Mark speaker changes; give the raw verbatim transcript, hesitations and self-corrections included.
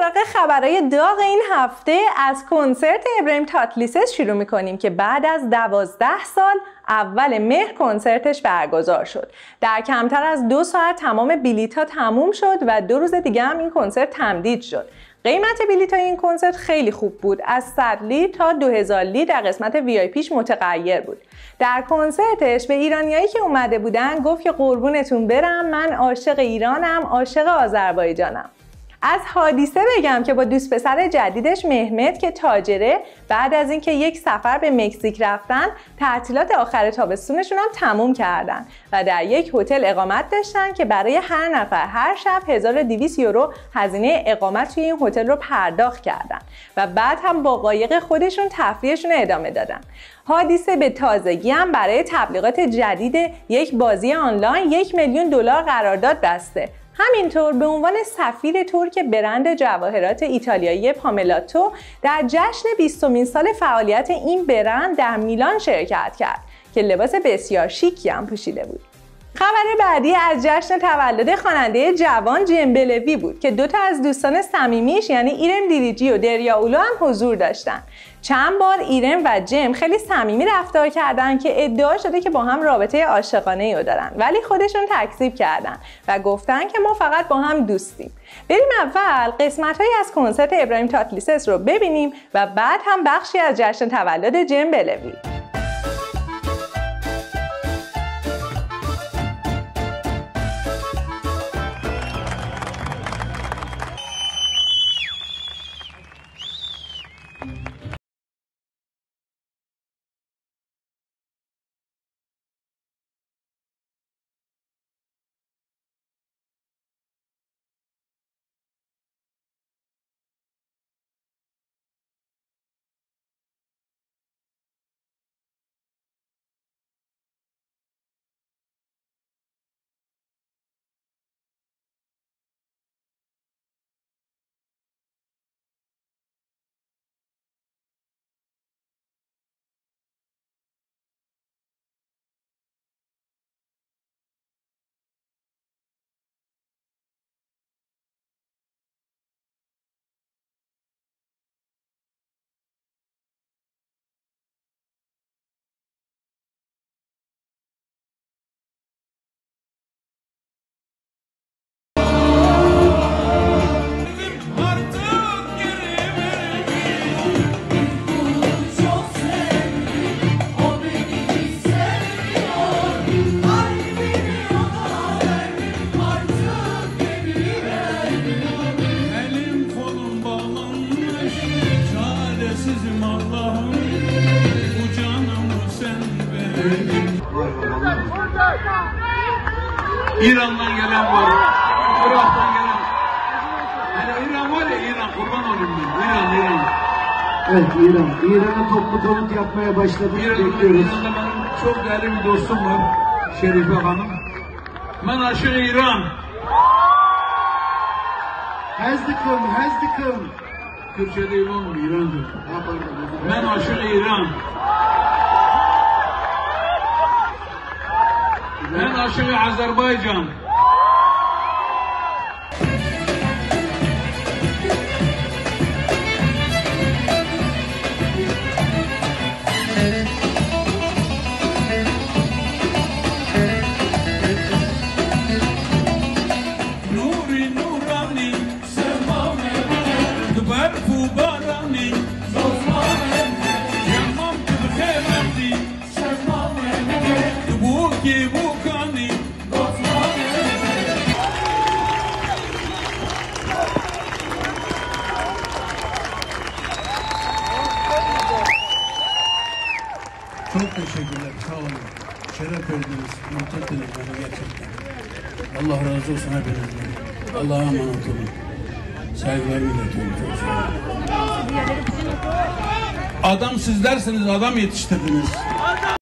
Speaker 1: سراغ خبرهای داغ این هفته از کنسرت ابراهیم تاتلیسس شروع میکنیم که بعد از دوازده سال اول مهر کنسرتش برگزار شد. در کمتر از دو ساعت تمام بلیط‌ها تموم شد و دو روز دیگه هم این کنسرت تمدید شد. قیمت بلیط‌های این کنسرت خیلی خوب بود. از صد لیر تا دو هزار لیر در قسمت وی آی پیش متغیر بود. در کنسرتش به ایرانیایی که اومده بودن گفت که قربونتون برم، من عاشق ایرانم، عاشق آذربایجانم. از حادیثه بگم که با دوست پسر جدیدش مهمت که تاجره، بعد از اینکه یک سفر به مکزیک رفتن، تعطیلات آخر تابستونشون هم تموم کردن و در یک هتل اقامت داشتن که برای هر نفر هر شب هزار و دویست یورو هزینه اقامت توی این هتل رو پرداخت کردن و بعد هم با قایق خودشون تفریحشون رو ادامه دادن. حادیثه به تازگی هم برای تبلیغات جدید یک بازی آنلاین یک میلیون دلار قرارداد بسته. همینطور به عنوان سفیر ترک برند جواهرات ایتالیایی پاملاتو در جشن بیستمین سال فعالیت این برند در میلان شرکت کرد که لباس بسیار شیکی هم پوشیده بود. خبر بعدی از جشن تولد خواننده جوان جم بلوی بود که دو تا از دوستان صمیمیش یعنی ایرم دیریجی و دریا اولو هم حضور داشتن. چند بار ایرم و جم خیلی صمیمی رفتار کردن که ادعا شده که با هم رابطه عاشقانه‌ای رو دارن، ولی خودشون تکذیب کردن و گفتن که ما فقط با هم دوستیم. بریم اول قسمت‌هایی از کنسرت ابراهیم تاتلیسس رو ببینیم و بعد هم بخشی از جشن تولد جم بلوی.
Speaker 2: İran'dan gelen var, Irak'tan gelen. Yani İran var ya, İran kurban olayım ben. İran, İran.
Speaker 3: Evet, İran. İran'a toplu konut yapmaya başladık.
Speaker 2: İran'da, İran'da benim çok değerli bir dostum var, Şerife Hanım. Ben aşık İran.
Speaker 3: Hezdikim, hezdikim.
Speaker 2: Türkçe değil oğlum, İran'dır. Ben aşık İran. Ben aşık Azerbaycan. Nuri Nurani, Semame, Dubarfu Barani, Zosmane, Yamam Kıbkemedi, Semame, Dubuki Bukani, Zosmane.
Speaker 4: Çok teşekkürler, sağ olun. Şeref verdiniz, mutluydunuz bana gerçekten. Allah razı olsun hepinizden. Allah'a emanet olun. Saygılarımı iletiyorum, çok sağ olun. Adam sizlersiniz, adam yetiştirdiniz.